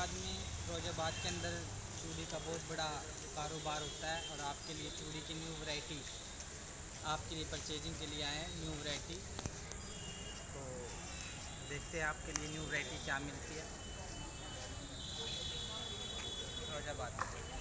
में फिरोजाबाद के अंदर चूड़ी का बहुत बड़ा कारोबार होता है और आपके लिए चूड़ी की न्यू वैरायटी आपके लिए परचेजिंग के लिए आए हैं। न्यू वैरायटी तो देखते हैं आपके लिए न्यू वैरायटी क्या मिलती है फिरोजाबाद में।